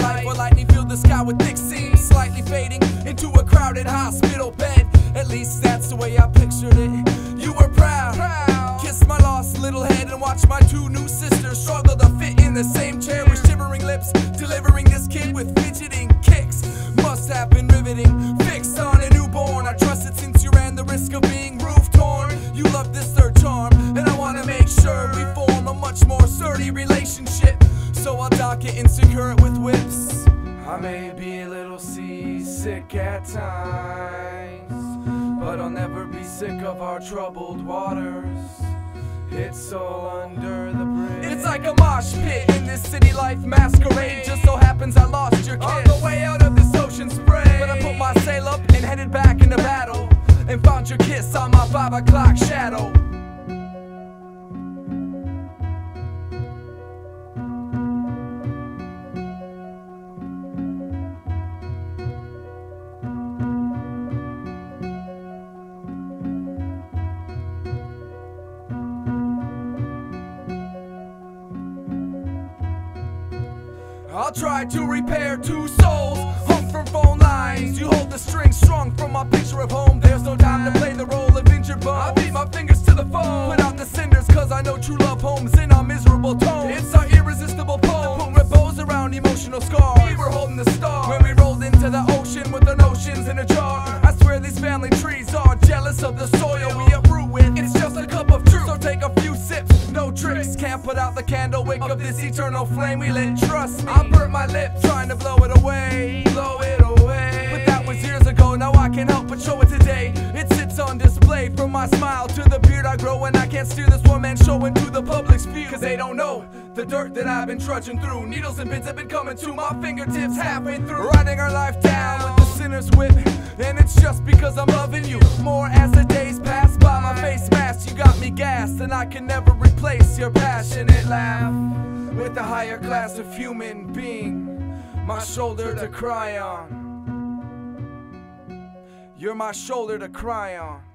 life where lightning filled the sky with thick seams, slightly fading into a crowded hospital bed. At least that's the way I pictured it. You were proud. Kissed my lost little head and watched my two new sisters struggle to fit in the same chair with shivering lips, delivering this kid with fidgeting kicks. Must have been riveting, fixed on a newborn. I trusted since you ran the risk of being roof torn. You love this third charm, and I wanna make sure we form a much more sturdy relationship. So I'll dock it and secure it with whips. I may be a little seasick at times, but I'll never be sick of our troubled waters. It's all under the bridge. It's like a mosh pit in this city life masquerade. Just so happens I lost your kiss on the way out of this ocean spray. But I put my sail up and headed back into battle, and found your kiss on my 5 o'clock shadow. I'll try to repair 2 souls hung from phone lines. You hold the string strung from my picture of home. There's no time to play the role of injured bone. I beat my fingers to the phone, put out the cinders, cause I know true love homes in our miserable tone. It's our irresistible poem, put ribbons around emotional scars. We were holding the stars when we rolled into the ocean with our notions in a jar. I swear these family trees are jealous of the soil we uproot with. It's just a cup of truth, so take a few sips. No tricks, can't put out the candle wick of this eternal flame we lit. Trust me, I burnt my lip trying to blow it away. Blow it away. But that was years ago, now I can't help but show it today. It sits on display, from my smile to the beard I grow. And I can't steer this one-man show into the public's view, cause they don't know the dirt that I've been trudging through. Needles and bits have been coming to my fingertips halfway through, writing our life down with the sinner's whip. And it's just because I'm loving you more as the days pass by. My face masked, you got me gassed, and I can never replace your passionate laugh with the higher class of human being, my shoulder to cry on. You're my shoulder to cry on.